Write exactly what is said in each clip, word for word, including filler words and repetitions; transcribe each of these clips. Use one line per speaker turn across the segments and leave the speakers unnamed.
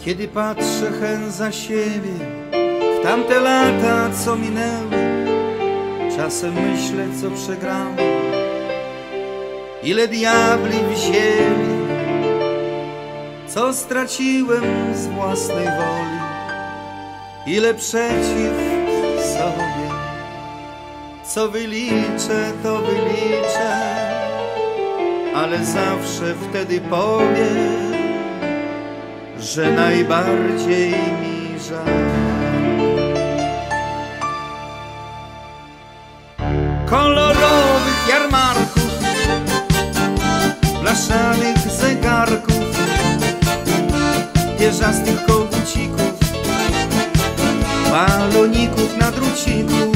Kiedy patrzę hen za siebie w tamte lata, co minęły, czasem myślę, co przegrałem, ile diabli wzięli, co straciłem z własnej woli, ile przeciw sobie. Co wyliczę, to wyliczę, ale zawsze wtedy powiem, że najbardziej mi żal. Kolorowych jarmarków, blaszanych zegarków, pierzastych kołbucików, baloników na druciku,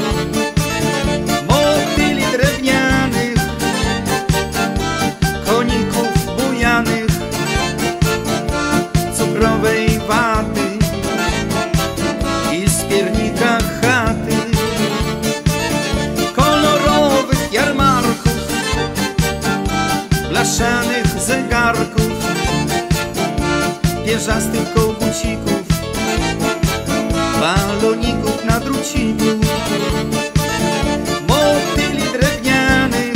motyli drewnianych, koników bujanych, cukrowej waty i z piernika chaty. Kolorowych jarmarków, blaszanych zegarków, pierzastych kołbucików, baloników na druciku, motyli drewnianych,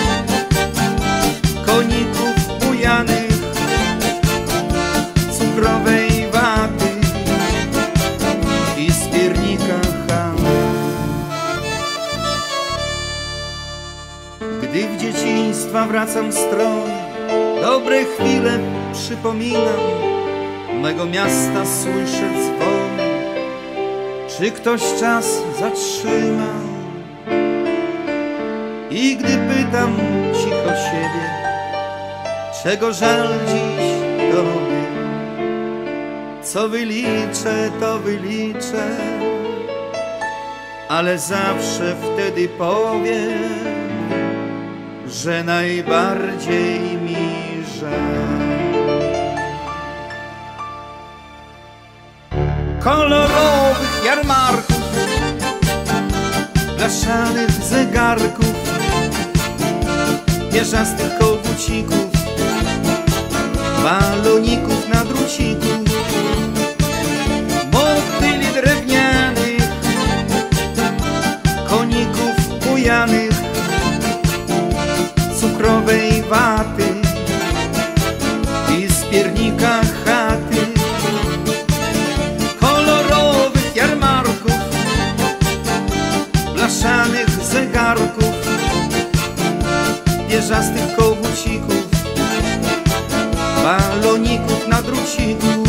koników bujanych, cukrowej waty i z piernika chaty. Gdy w dzieciństwa wracam stroj, dobre chwile przypominam, mego miasta słyszę dzwony, czy ktoś czas zatrzymał. I gdy pytam cicho siebie, czego żal dziś tobie, co wyliczę, to wyliczę, ale zawsze wtedy powiem, że najbardziej mi żal. Kolorowych jarmarków, blaszanych zegarków, pierzastych kołbucików, baloników na druciku, motyli drewnianych, koników bujanych, cukrowej waty i z piernika chaty. Kolorowych jarmarków, blaszanych zegarków, pierzastych kołbucików, baloników na druciku,